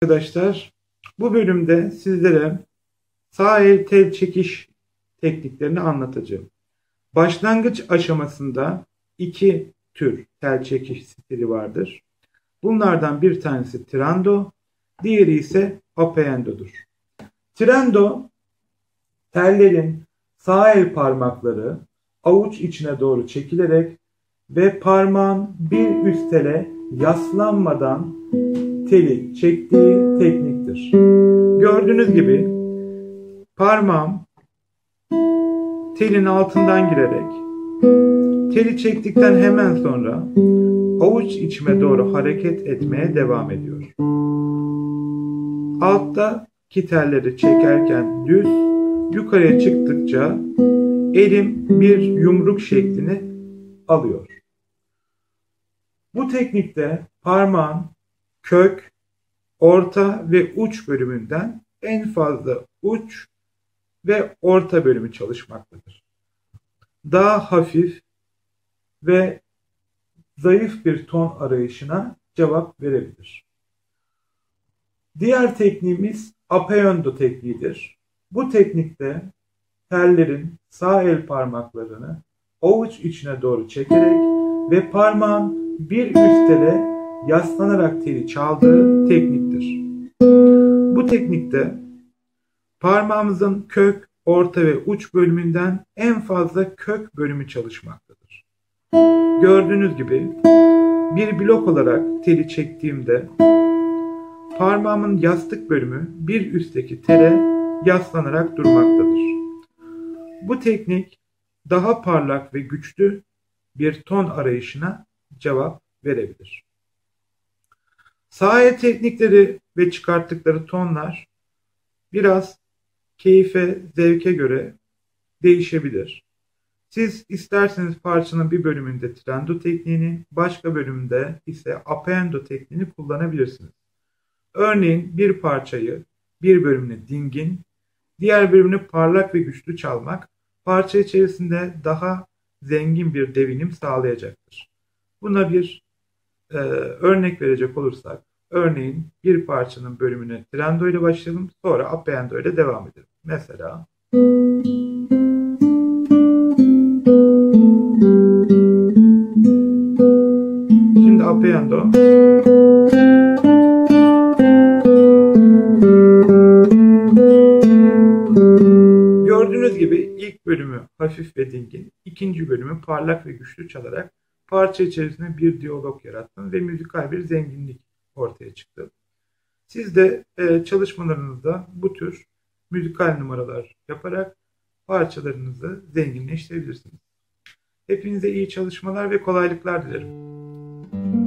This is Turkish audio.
Arkadaşlar, bu bölümde sizlere sağ el tel çekiş tekniklerini anlatacağım. Başlangıç aşamasında iki tür tel çekiş stili vardır. Bunlardan bir tanesi tirando, diğeri ise appendo'dur. Tirando, tellerin sağ el parmakları avuç içine doğru çekilerek ve parmağın bir üst tele yaslanmadan teli çektiği tekniktir. Gördüğünüz gibi parmağım telin altından girerek teli çektikten hemen sonra avuç içime doğru hareket etmeye devam ediyor. Alttaki telleri çekerken düz, yukarıya çıktıkça elim bir yumruk şeklini alıyor. Bu teknikte parmağın kök, orta ve uç bölümünden en fazla uç ve orta bölümü çalışmaktadır. Daha hafif ve zayıf bir ton arayışına cevap verebilir. Diğer tekniğimiz appendo tekniğidir. Bu teknikte tellerin sağ el parmaklarını avuç içine doğru çekerek ve parmağın bir üst tele yaslanarak teli çaldığı tekniktir. Bu teknikte parmağımızın kök, orta ve uç bölümünden en fazla kök bölümü çalışmaktadır. Gördüğünüz gibi bir blok olarak teli çektiğimde parmağımın yastık bölümü bir üstteki tele yaslanarak durmaktadır. Bu teknik daha parlak ve güçlü bir ton arayışına cevap verebilir. Sağ el teknikleri ve çıkarttıkları tonlar biraz keyfe, zevke göre değişebilir. Siz isterseniz parçanın bir bölümünde tirando tekniğini, başka bölümde ise appendo tekniğini kullanabilirsiniz. Örneğin bir parçayı, bir bölümünü dingin, diğer bölümünü parlak ve güçlü çalmak, parça içerisinde daha zengin bir devinim sağlayacaktır. Buna bir örnek verecek olursak, örneğin bir parçanın bölümüne tirando ile başlayalım, sonra appendo ile devam edelim. Mesela şimdi appendo. Gördüğünüz gibi ilk bölümü hafif ve dingin, ikinci bölümü parlak ve güçlü çalarak parça içerisinde bir diyalog yarattım ve müzikal bir zenginlik ortaya çıktı. Siz de çalışmalarınızda bu tür müzikal numaralar yaparak parçalarınızı zenginleştirebilirsiniz. Hepinize iyi çalışmalar ve kolaylıklar dilerim.